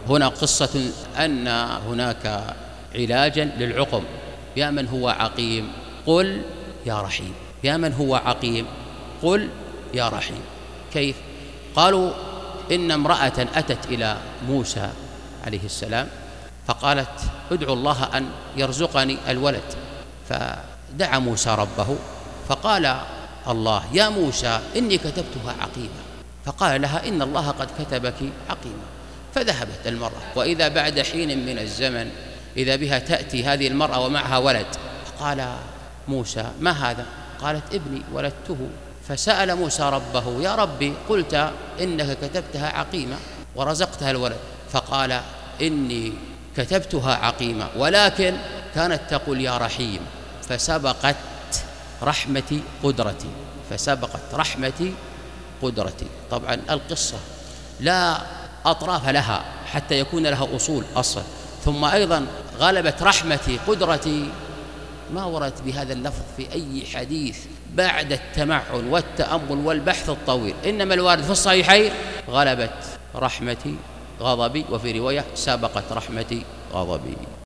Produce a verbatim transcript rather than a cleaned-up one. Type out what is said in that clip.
هنا قصة أن هناك علاجا للعقم. يا من هو عقيم قل يا رحيم، يا من هو عقيم قل يا رحيم. كيف؟ قالوا إن امرأة أتت إلى موسى عليه السلام فقالت ادعو الله أن يرزقني الولد، فدعا موسى ربه فقال الله يا موسى إني كتبتها عقيمة، فقال لها إن الله قد كتبك عقيمة. فذهبت المرأة، وإذا بعد حين من الزمن إذا بها تأتي هذه المرأة ومعها ولد، فقال موسى ما هذا؟ قالت ابني ولدته. فسأل موسى ربه يا ربي قلت إنك كتبتها عقيمة ورزقتها الولد، فقال إني كتبتها عقيمة ولكن كانت تقول يا رحيم، فسبقت رحمتي قدرتي، فسبقت رحمتي قدرتي. طبعا القصة لا أطراف لها حتى يكون لها أصول أصلا. ثم أيضا غلبت رحمتي قدرتي ما وردت بهذا اللفظ في أي حديث بعد التمعن والتأمل والبحث الطويل، إنما الوارد في الصحيحين غلبت رحمتي غضبي، وفي رواية سبقت رحمتي غضبي.